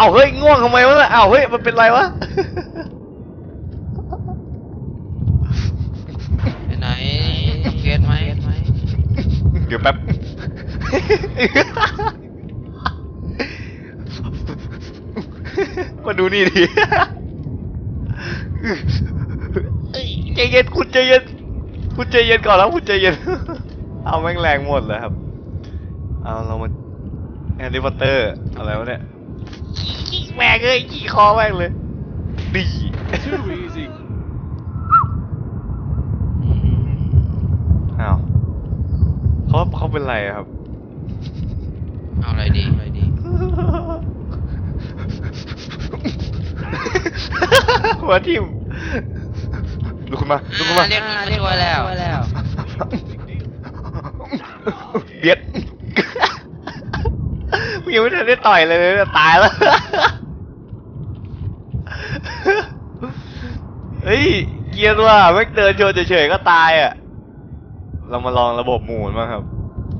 เอาเฮ้ยง่วงทำไมวะเอาเฮ้ยมันเป็นไรวะไหนเกตไหมเดี๋ยวแป๊บมาดูนี่ดิใจเย็นคุณใจเย็นคุณใจเย็นก่อนแล้วคุณใจเย็นเอาแม่งแรงหมดเลยครับเอาเรามาแฮร์รี่พอตเตอร์อะไรวะเนี่ยแม่งเอ้ยขี่คอแม่งเลยดีอ้าวเขาเป็นไรครับเอาอะไรดีหัวทิ่มลุกขึ้นมาเรียกมาช่วยแล้วเบียดยังไม่ทันได้ต่อยเลยตายแล้วเฮ้ยเกียร์ว่าไม่เดินโชว์เฉยๆก็ตายอ่ะเรามาลองระบบหมุนมั้งครับ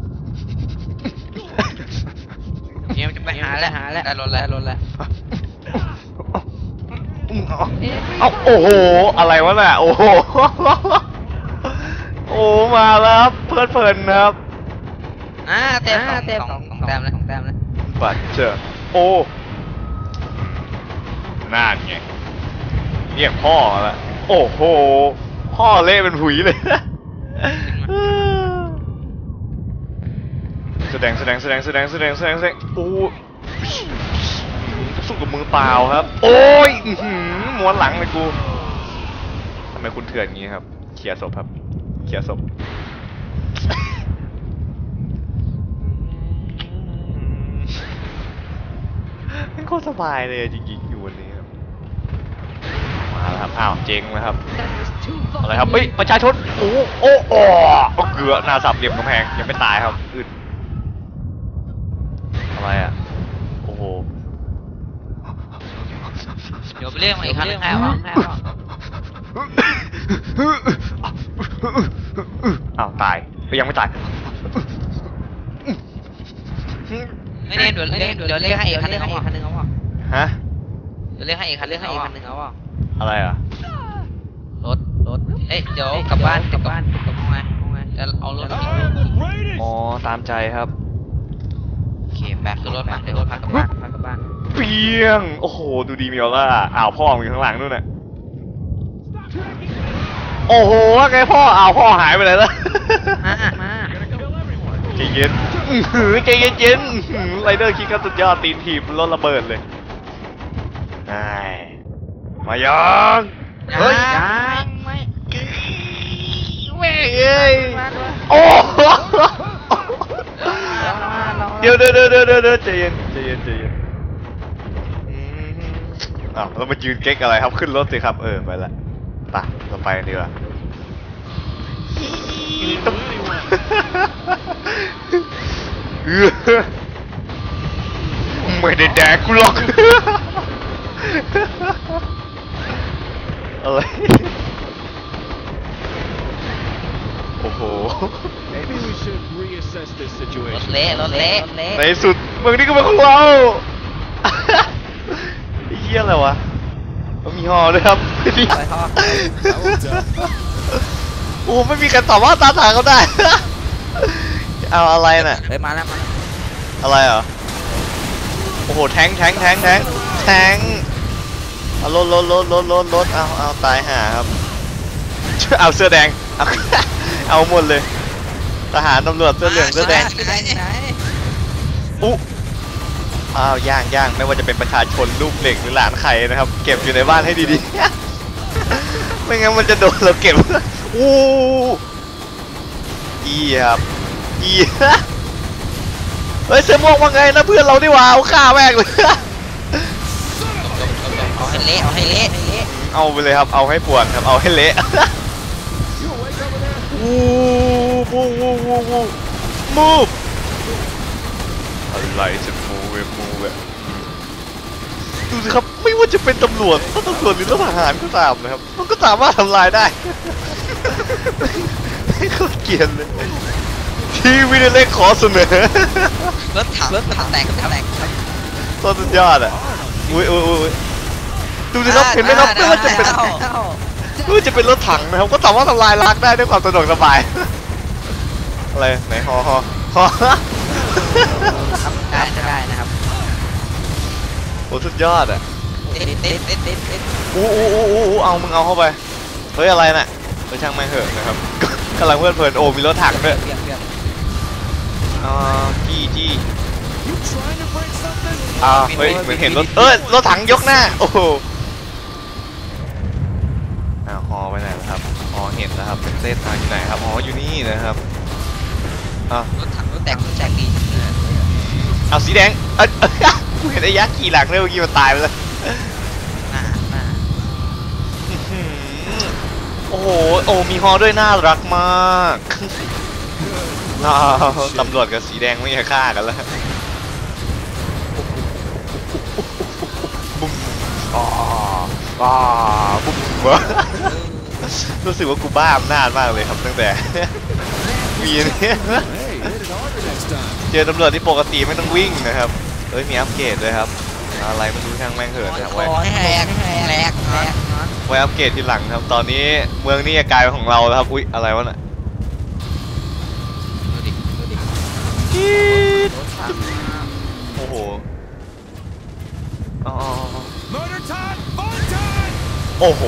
เนี่ยจะไปหาแล้วได้รถแล้วเอาโอ้โหอะไรวะน่ะโอ้โหโอ้มาแล้วครับเพลินนะครับเต็ม2 แต้มแล้วบัตเจอโอ้น่านไงเรียกพ่อละโอ้โหพ่อเละเป็นหุยเลยแสดงโอ้สู้กับมือเปล่าครับโอ้ยม้วนหลังเลยกูทำไมคุณเถื่อนงี้ครับเคลียร์ศพครับเคลียร์ศพมันโคตรสบายเลยจริงๆอยู่วันนี้ครับมาแล้วครับอ้าวเจ๊งแล้วครับอะไรครับเฮ้ยประชาชนโอ้เกือหน้าสับเหลี่ยมกำแพงยังไม่ตายครับอึดอะไรอ่ะโอ้โหเดี๋ยวไปเรียกมาอีกครั้งนึงอ้าวตายก็ยังไม่ตายไม่เดี๋ยวเรียกให้อีกครั้งนึงเอาฮะเดี๋ยวเรียกให้อีกครั้งนึงเอาอะไรอ่ะรถเดี๋ยวกลับบ้านจะเอารถอ๋อตามใจครับโอเคแบกขึ้นรถมาเดี๋ยวพากลับบ้านเปียงโอ้โหดูดีมีออร่าอ้าวพ่อมึงอยู่ข้างหลังนู่นน่ะโอ้โหไงพ่ออ้าวพ่อหายไปไหนแล้วมาใจเย็นใจเย็นไรเดอร์คิกก็สุดยอดตีนทีมรถระเบิดเลยมายังเฮ้ยไม่แม่เอ้ยโอ้เดี๋ยวใจเย็นอ้าวเรามายืนเก๊กอะไรครับขึ้นรถสิครับไปละไปเราไปกันดีกว่าไม่ได้แดกกูหรอกอะไรโอ้โหรถเละในสุดเมืองนี้ก็เป็นของเราเฮี้ยอะไรวะมีฮอด้วยครับโอ้ไม่มีใครตอบว่าตาถางเขาได้เอาอะไรน่ะมาแล้วอะไรเหรอโอ้โหแทงเอารถเอาตายห่าครับเอาเสื้อแดงเอาหมดเลยทหารตำรวจเสื้อเหลืองเสื้อแดงอ้าวย่างไม่ว่าจะเป็นประชาชนลูกเหล็กหรือหลานไข่นะครับเก็บอยู่ในบ้านให้ดีๆไม่งั้นมันจะโดนเราเก็บครับเฮ้ยเซมองว่าไงนะเพื่อนเราดิว่าเอาฆ่าแม่งเลยเอาให้เละเอาไปเลยครับเอาให้ปวดครับเอาให้เละมูฟอะไรจะมูฟดูสิครับไม่ว่าจะเป็นตำรวจหรือทหารก็ตามนะครับมันก็สามารถทำลายได้ไม่เข้าเกียร์เลยทีวีเล็กขอเสนอรถถังแตกต้นสุดยอดอ่ะอุ้ยดูสิครับเห็นไหมครับไม่ว่าจะเป็นจะเป็นรถถังนะครับก็สามารถทำลายล้างได้ด้วยความสะดวกสบายอะไรไหนฮอได้นะครับโอ้สุดยอดอ่ะเด็ดอู้เอามึงเอาเข้าไปเฮ้ยอะไรน่ะช่างแม่งเหอะนะครับกำลังเพลินโอ้มีรถถังด้วยจี้เฮ้ยเหมือนเห็นรถรถถังยกหน้าโอ้โหฮอไปไหนแล้วครับฮอเห็นแล้วครับเป็นเส้นทางอยู่ไหนครับอ๋ออยู่นี่นะครับรถถังรถแตกดีเอาสีแดงกูเห็นไอ้ยักษ์ขี่หลังเลยเมื่อกี้มันตายไปแล้วโอ้โหมีฮอด้วยน่ารักมากตำรวจกับสีแดงไม่จะฆ่ากันแล้วบุ้มบุ้มรู้สึกว่ากูบ้าอำนาจมากเลยครับตั้งแต่ปีนี้เจอตำรวจที่ปกติไม่ต้องวิ่งนะครับมีอัปเกรดด้วยครับอะไรไม่รู้ช่างแม่งเถิดนะไว้ไว้อัปเกรดทีหลังครับตอนนี้เมืองนี้จะกลายเป็นของเราแล้วครับอุ๊ยอะไรวะน่ะโอ้โหโอ้โห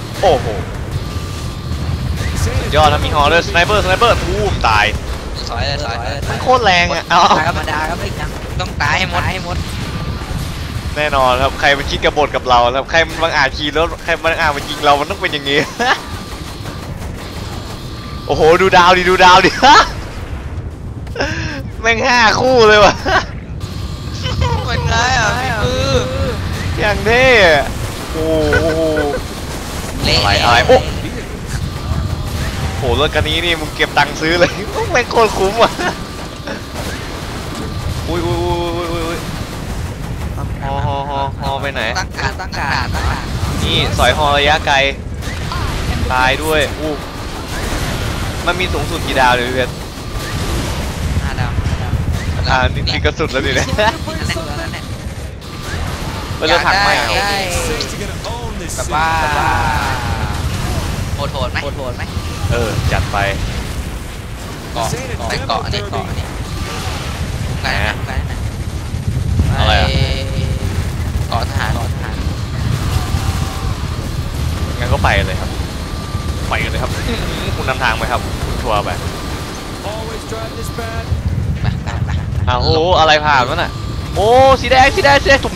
ยอดนะมีฮอร์เรอร์สไนเปอร์ทูมตายสอยโคตรแรงอ่ะธรรมดาครับไม่ยังต้องตายให้หมดแน่นอนครับใครมันคิดกบฏกับเราครับใครมันบังอาจขี่รถใครมันอาจมายิงเรามันต้องเป็นอย่างนี้โอ้โหดูดาวดิแม่ง5 คู่เลยว่ะเป็นไงอ่ะพี่ปื้ออย่างเท่โอ้อะไรโอ้โหรถคันนี้นี่มึงเก็บตังค์ซื้อเลยแม่งโคตรคุ้มอ่ะอุ้ยฮอไปไหนตั้งการนี่สอยฮอระยะไกลตายด้วยมันมีสูงสุดกี่ดาวเลยเพื่อน 5 ดาวนี่ก็สุดแล้วดิเนี่ยมันจะถังไหมแบบว่าโหดไหมจัดไปเกาะนี่ไหนอะไรอ่ะเกาะทหารงั้นก็ไปเลยครับคุณนำทางไปครับคุณทัวร์ไปโอ้อะไรผ่านวะน่ะโอ้สีแดงตุ่ม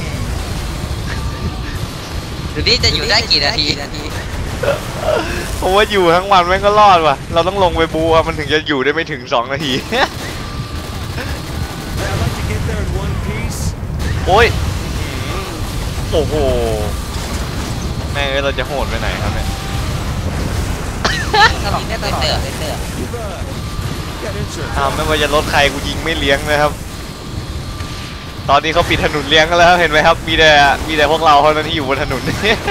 เดี๋ยวนี้จะอยู่ได้กี่นาทีผมว่าอยู่ทั้งวันแม่งก็รอดว่ะเราต้องลงไปบูมันถึงจะอยู่ได้ไม่ถึง2 นาทีโอ้ยโอ้โหแม่เราจะโหดไปไหนครับเนี่ยตลอดเตอร์ไม่ว่าจะรถใครกูยิงไม่เลี้ยงนะครับ ตอนนี้เขาปิดถนนเลี้ยงกันแล้วเห็นไหมครับมีแต่พวกเราเท่านั้นที่อยู่บนถนน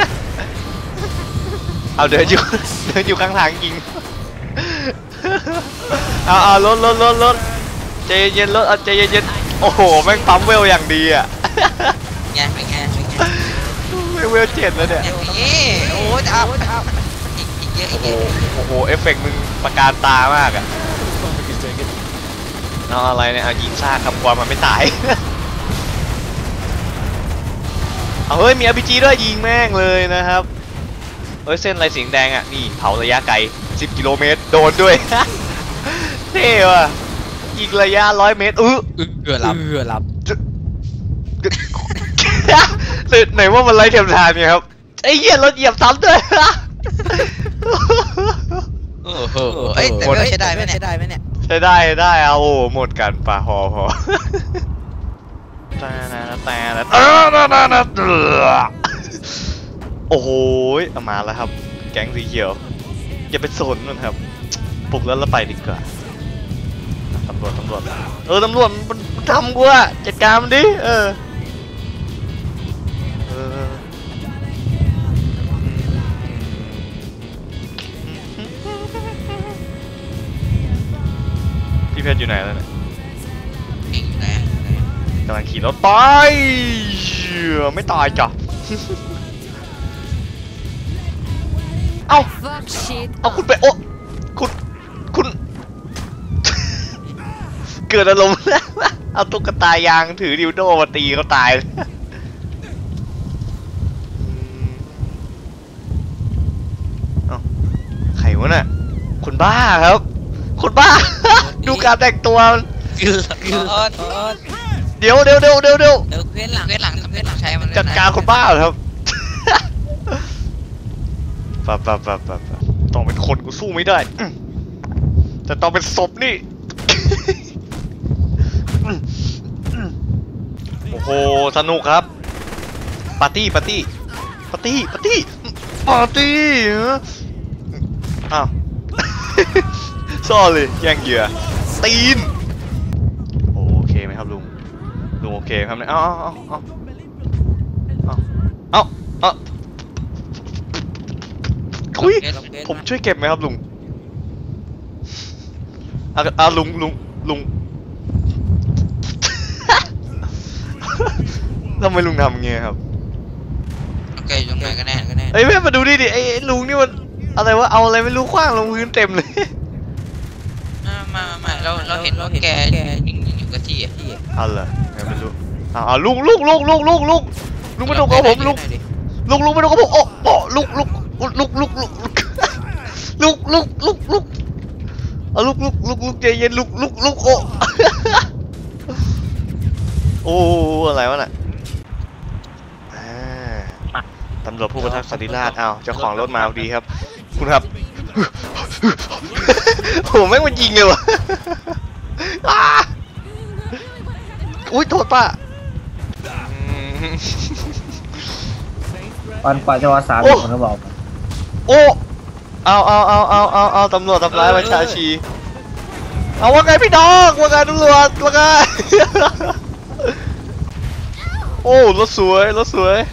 เอาเดินอยู่ข้างทางยิงเอารถใจเย็นรถใจเย็นโอ้โหแม่งปั๊มเวลอย่างดีอ่ะเป็นไงเวล7แล้วเนี่ยโอ้ยอีกเยอะโอ้โหเอฟเฟกต์มึงประการตามากอ่ะเอาอะไรเนี่ยยิงซากคำความมันไม่ตายเฮ้ยมี RPG ด้วยยิงแม่งเลยนะครับเส้นลายสีแดงอ่ะนี่เผาระยะไกล10 กิโลเมตรโดนด้วยเท่ว่ะยิงระยะ100 เมตรเกือบรับตื่นไหนว่ามันไล่เทียมทานเนี่ยครับไอ้เหี้ยรถเหยียบซ้ำด้วยแต่ก็ใช้ได้ไหมเนี่ยใช้ได้เอาหมดกันป่ะพอโอ้โหมาแล้วครับแก๊งสีเขียวอย่าไปสนมันครับปลุกแล้วเราไปดีกว่าตำรวจตำรวจมันทำกูอะจัดการมันดิพี่เพชรอยู่ไหนแล้วเนี่ยอยู่ไหนำลังขี่รถไปไม่ตายจ้ะ เอา Fuck shit เอาคุณไปโอ้คุณ เกิดอารมณ์ เอาตุ๊กตายางถือดิวโดมาตีเขาตายเลยเอาใครวะน่ะคนบ้าครับคนบ้า ดูการแต่งตัวมันโอ๊ตเดี๋ยวเดี๋ยวเพื่อนหลังใช้มันจัดการคนบ้าเหรอครับ ปะต้องเป็นคนกูสู้ไม่ได้แต่ต้องเป็นศพนี่ โอ้โหสนุกครับปาร์ตี้เหรออ้าว sorry แย่งเหยื่อตีนโอเคไหมครับลุงโอเคครับเนี่ยเอาคุยผมช่วยเก็บไหมครับลุงลุง ทำไมลุงทำเงี้ยครับโอเคตรงไหนกันแน่เอ้ยแม่มาดูดิไอ้ลุงนี่มันอะไรวะเอาอะไรไม่รู้ขว้างลงพื้นเต็มเลยมาเราเห็นว่าแกยิงอยู่กับที่เอาเหรอไม่รู้เอาลุงมาดูกับผมลุงมาดูกับผมโอ้ลุกเอาลุกใจเย็นลุกโอ้อะไรวะน่ะตำรวจผู้พิทักษ์สันติราษฎร์เจ้าของรถมาพอดีครับคุณครับ โอ้แม่งมันยิงเลยวะ อุ้ยโทษป้าปันปาจวสามคนก็บอกโอ้เอาตำรวจทำร้ายประชาชีเอาว่าไงพี่น้องว่าไงตำรวจว่าไง โอ้รถสวยรถ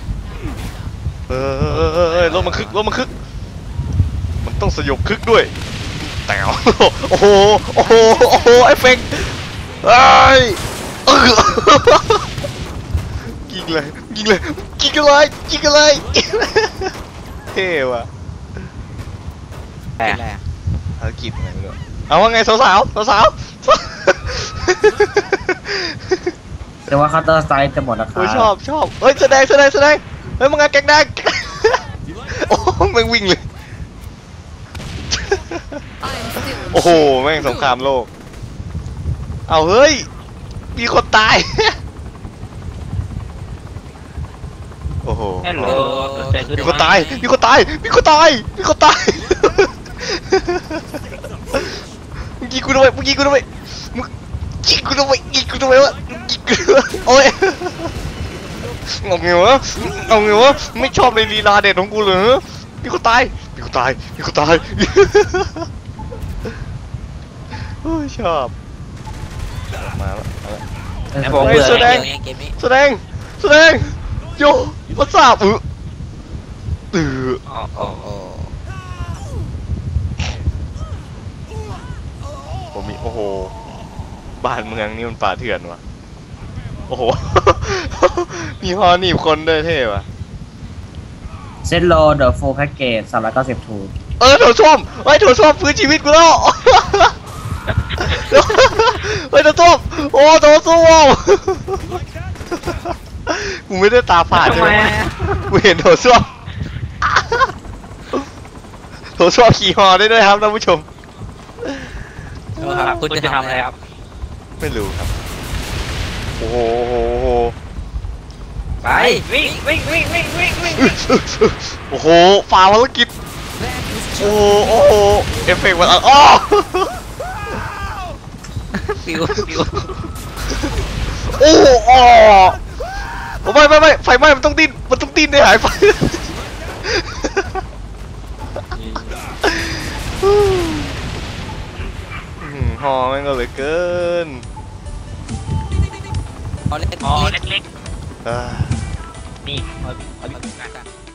มันคึกมันต้องสยบคึกด้วยแต่โอ้โหไอ้เฟงไอ้ยิงเลยเท่ว่ะภารกิจอะไรไม่รู้เอาว่าไงสาวแต่ว่าคัตเตอร์ไซด์จะหมดราคาโอ้ยชอบเฮ้ยแสดงเฮ้ยมึงแกงแดง โอ้แม่งวิ่งเลย โอ้โหแม่งสงครามโลกเอาเฮ้ยมีคนตาย โอ้โหมีคนตายเมื่อกี้กูทำไมวะโอ้ยเอาไงวะไม่ชอบในลีลาเด็ดของกูเลยมีคนตายโอ้ยชอบมาแล้วผมแสดงโยวัสดุผมมีโอ้โหบ้านเมืองนี่มันป่าเถื่อนวะโอ้โห มีฮอหนีบคนด้วยเท่ว่ะเซตโลเดอะโฟร์แพ็กเกจ390ทูโถส้วมฟื้นชีวิตกูแล้ว โถส้วมโถส้วมกูไม่ได้ตาฝาดใช่ไหมกูเห็นโถส้วมขี่ฮอได้ด้วยครับท่านผู้ชมคุณจะทำอะไรครับไม่รู้ครับโอ้โหไปวิ่งโอ้โหฝ่าภารกิจโอ้โหเอฟเฟกต์มันอ๋อฟิวโอ้ไม่ไฟไหม้มันต้องดิ้นได้หายไฟฮอแม่งก็เลยเกินเล็กอ่านี่เอา